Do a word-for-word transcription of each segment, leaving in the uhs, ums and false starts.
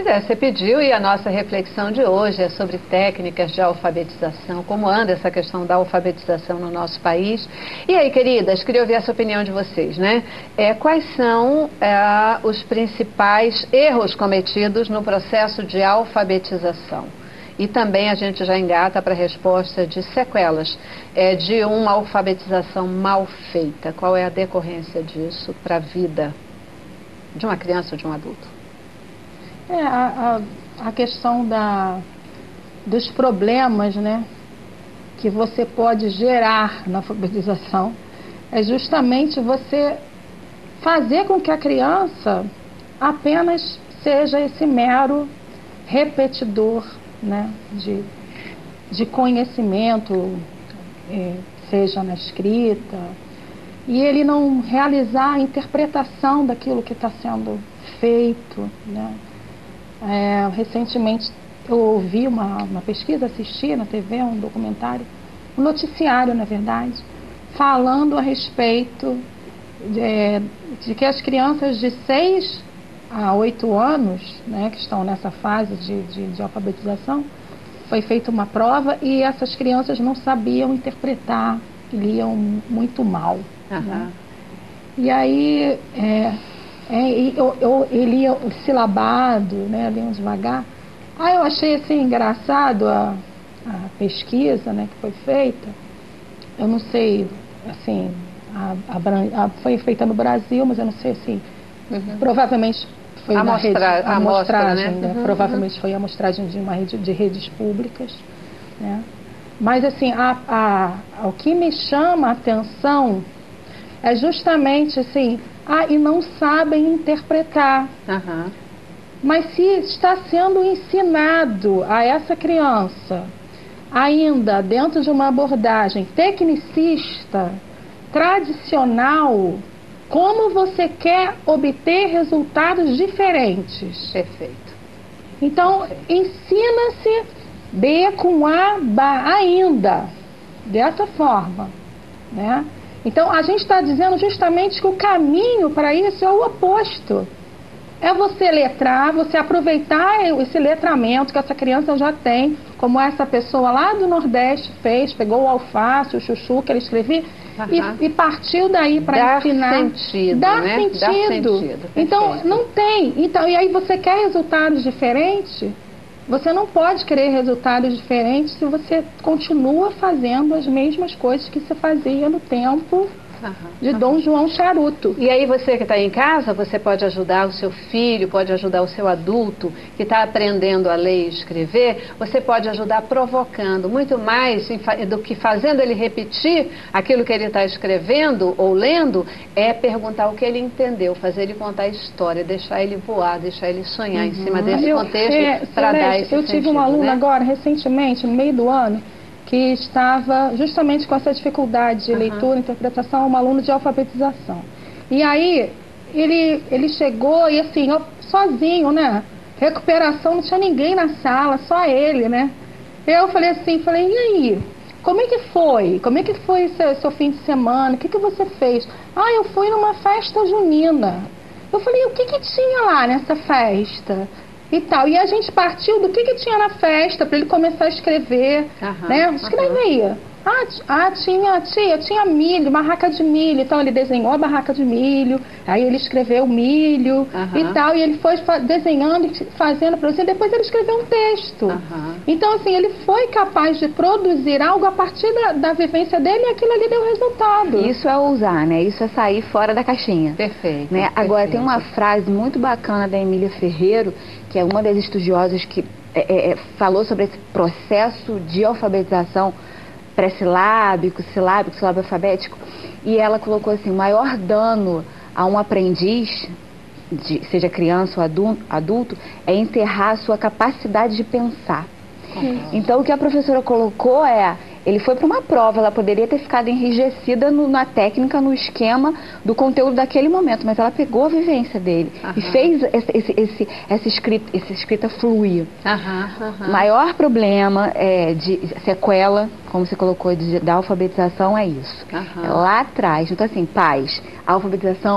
Pois é, você pediu e a nossa reflexão de hoje é sobre técnicas de alfabetização, como anda essa questão da alfabetização no nosso país. E aí, queridas, queria ouvir essa opinião de vocês, né? É, quais são é, os principais erros cometidos no processo de alfabetização? E também a gente já engata para a resposta de sequelas é, de uma alfabetização mal feita. Qual é a decorrência disso para a vida de uma criança ou de um adulto? É, a, a, a questão da, dos problemas, né, que você pode gerar na alfabetização é justamente você fazer com que a criança apenas seja esse mero repetidor, né, de, de conhecimento, é, seja na escrita, e ele não realizar a interpretação daquilo que está sendo feito, né. É, recentemente eu ouvi uma, uma pesquisa, assisti na T V, um documentário, um noticiário, na verdade, falando a respeito de, de que as crianças de seis a oito anos, né, que estão nessa fase de, de, de alfabetização, foi feita uma prova e essas crianças não sabiam interpretar, liam muito mal. Uhum. Né? E aí... É, É, eu, eu, ele ia silabado, né, liam devagar. Ah, eu achei assim engraçado a, a pesquisa, né, que foi feita. Eu não sei, assim, a, a, a, foi feita no Brasil, mas eu não sei assim. Uhum. Provavelmente foi a na mostra, rede, a, a amostragem, mostra, né? né? Uhum, Provavelmente uhum. foi a amostragem de uma rede de redes públicas, né? Mas assim, a, a, o que me chama a atenção é justamente assim. Ah, e não sabem interpretar. Uhum. Mas se está sendo ensinado a essa criança, ainda dentro de uma abordagem tecnicista, tradicional, como você quer obter resultados diferentes? Perfeito. Então, ensina-se B com A, ba, ainda, dessa forma, né? Então, a gente está dizendo justamente que o caminho para isso é o oposto. É você letrar, você aproveitar esse letramento que essa criança já tem, como essa pessoa lá do Nordeste fez, pegou o alface, o chuchu que ele escrevia, uhum. e, e partiu daí para ensinar. Sentido, Dá né? sentido. Dá sentido. Então, não tem. Então, e aí você quer resultados diferentes? Você não pode querer resultados diferentes se você continua fazendo as mesmas coisas que você fazia no tempo uhum, de uhum. Dom João Charuto. E aí você que está em casa, você pode ajudar o seu filho, pode ajudar o seu adulto que está aprendendo a ler e escrever, você pode ajudar provocando, muito mais do que fazendo ele repetir aquilo que ele está escrevendo ou lendo, é perguntar o que ele entendeu, fazer ele contar a história, deixar ele voar, deixar ele sonhar uhum. em cima desse eu, contexto é, para dar esse Eu sentido, tive um aluno né? agora, recentemente, no meio do ano, que estava justamente com essa dificuldade de uhum. leitura, interpretação, um aluno de alfabetização. E aí, ele, ele chegou e assim, eu, sozinho, né? Recuperação, não tinha ninguém na sala, só ele, né? Eu falei assim, falei, e aí? Como é que foi? Como é que foi seu, seu fim de semana? O que, que você fez? Ah, eu fui numa festa junina. Eu falei, o que, que tinha lá nessa festa? E tal. E a gente partiu do que, que tinha na festa para ele começar a escrever, uhum, né? Escreve aí. Uhum. Ah, ah, tinha, tia, tinha milho, barraca de milho. Então ele desenhou a barraca de milho, aí ele escreveu milho uhum. e tal. E ele foi desenhando e fazendo, produzindo. Depois ele escreveu um texto. Uhum. Então, assim, ele foi capaz de produzir algo a partir da, da vivência dele e aquilo ali deu resultado. Isso é ousar, né? Isso é sair fora da caixinha. Perfeito. Né? Perfeito. Agora, tem uma frase muito bacana da Emília Ferreiro, que é uma das estudiosas que é, é, falou sobre esse processo de alfabetização pré-silábico, silábico, silábico alfabético, e ela colocou assim, o maior dano a um aprendiz, de, seja criança ou adulto, adulto, é enterrar a sua capacidade de pensar. Uhum. Então, o que a professora colocou é, ele foi para uma prova, ela poderia ter ficado enrijecida no, na técnica, no esquema do conteúdo daquele momento, mas ela pegou a vivência dele uhum. e fez esse, esse, esse, essa, escrita, essa escrita fluir. Uhum, uhum. O maior problema é, de sequela, como você colocou, de, da alfabetização é isso. Uhum. É lá atrás. Então, assim, pais, a alfabetização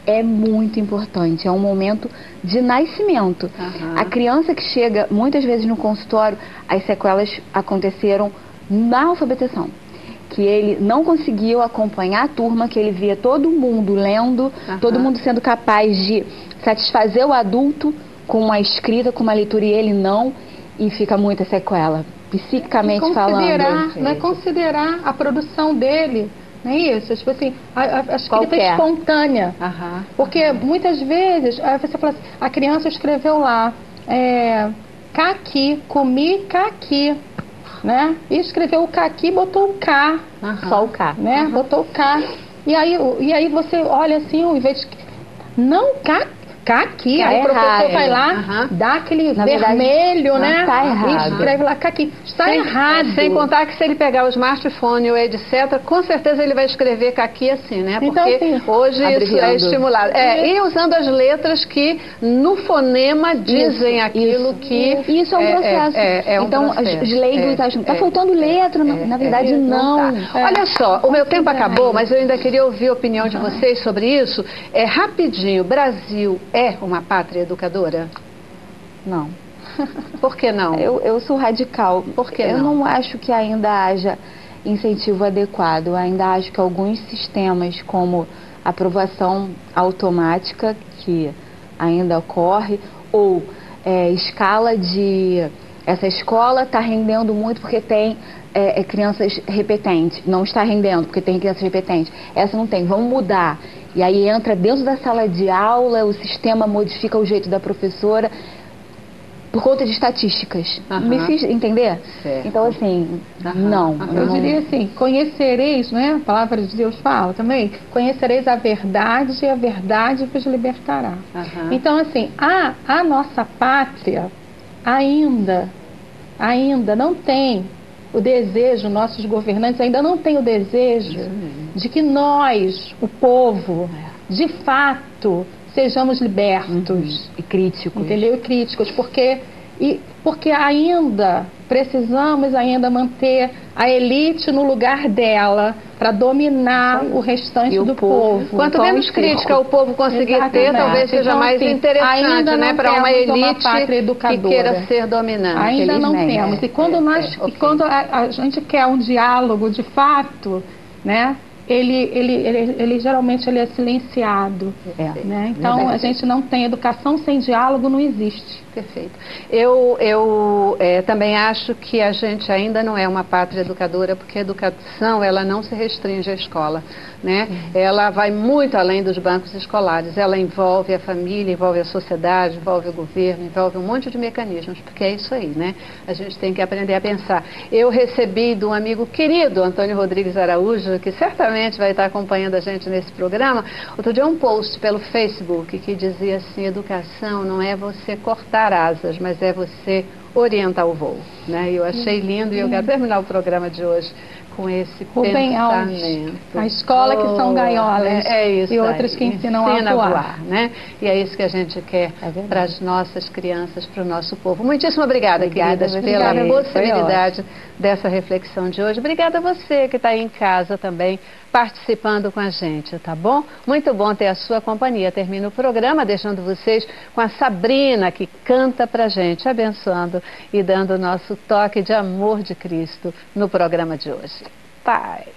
é muito importante, é um momento de nascimento. Uhum. A criança que chega, muitas vezes no consultório, as sequelas aconteceram na alfabetização. Que ele não conseguiu acompanhar a turma, que ele via todo mundo lendo, uhum. todo mundo sendo capaz de satisfazer o adulto com uma escrita, com uma leitura, e ele não, e fica muita sequela, psiquicamente falando. Não é considerar a produção dele. Não é isso? Tipo assim, a, a, a escrita Qualquer. espontânea. Aham. Porque muitas vezes, aí você fala assim, a criança escreveu lá, é, caqui, comi caqui, né? E escreveu o caqui, botou o K. Aham. Só o K. Né? Aham. Botou o K. E aí, e aí você olha assim, ao invés de... Não, K. Caqui, tá aí errado. O professor vai lá, Uhum. dá aquele Na vermelho, verdade, né? Tá errado. E escreve lá caqui. Está sem, errado. Sem contar que se ele pegar o smartphone ou etcétera, com certeza ele vai escrever caqui assim, né? Porque então, assim, hoje abreviando. isso é estimulado. É, e usando as letras que no fonema dizem isso, aquilo isso. que... Isso é um processo. É, é, é um então, processo. os leigos é, acham que está é, faltando letra, é, na, na é, verdade é, não. não tá. É. Olha só, o meu tempo acabou, é. mas eu ainda queria ouvir a opinião de vocês sobre isso. É, rapidinho, Brasil é uma pátria educadora? Não. Por que não? Eu, eu sou radical. Por que eu não? não acho que ainda haja incentivo adequado. Eu ainda acho que alguns sistemas, como aprovação automática, que ainda ocorre, ou é, escala de... Essa escola está rendendo muito porque tem é, é, crianças repetentes. Não está rendendo porque tem crianças repetentes. Essa não tem. Vamos mudar. E aí entra dentro da sala de aula, o sistema modifica o jeito da professora por conta de estatísticas. Uhum. Me fiz entender? Certo. Então, assim, Uhum. não. Uhum. Eu não... diria assim, conhecereis, né? A palavra de Deus fala também, conhecereis a verdade e a verdade vos libertará. Uhum. Então, assim, a, a nossa pátria ainda, ainda não tem o desejo, nossos governantes ainda não têm o desejo de que nós, o povo, de fato, sejamos libertos. Uhum. E críticos. Entendeu? E críticos, porque, e, porque ainda precisamos ainda manter a elite no lugar dela para dominar o restante e o do povo. povo. Quanto menos crítica o povo conseguir Exatamente. ter, talvez seja então, mais assim, interessante, né, para uma elite uma pátria educadora. que queira ser dominante. Ainda não felizmente. temos. E quando, É, nós, é, okay. e quando a, a gente quer um diálogo de fato, né, ele, ele, ele, ele geralmente ele é silenciado. É. Né? Então, Verdade. a gente não tem educação sem diálogo, não existe. Perfeito. Eu, eu é, também acho que a gente ainda não é uma pátria educadora, porque a educação ela não se restringe à escola, né? Uhum. Ela vai muito além dos bancos escolares. Ela envolve a família, envolve a sociedade, envolve o governo, envolve um monte de mecanismos, porque é isso aí, né? A gente tem que aprender a pensar. Eu recebi de um amigo querido, Antônio Rodrigues Araújo, que certamente vai estar acompanhando a gente nesse programa, outro dia um post pelo Facebook que dizia assim: educação não é você cortar asas, mas é você orientar o voo, né? Eu achei lindo e eu quero terminar o programa de hoje com esse Rubem pensamento. Alves, a escola que são gaiolas, é, é isso e outras aí. que ensinam Ensina a voar. a voar, né? E é isso que a gente quer é para as nossas crianças, para o nosso povo. Muitíssimo obrigada, obrigada queridas, pela você. possibilidade dessa reflexão de hoje. Obrigada a você que está aí em casa também participando com a gente, tá bom? Muito bom ter a sua companhia. Termino o programa deixando vocês com a Sabrina, que canta pra gente, abençoando e dando o nosso toque de amor de Cristo no programa de hoje. Paz.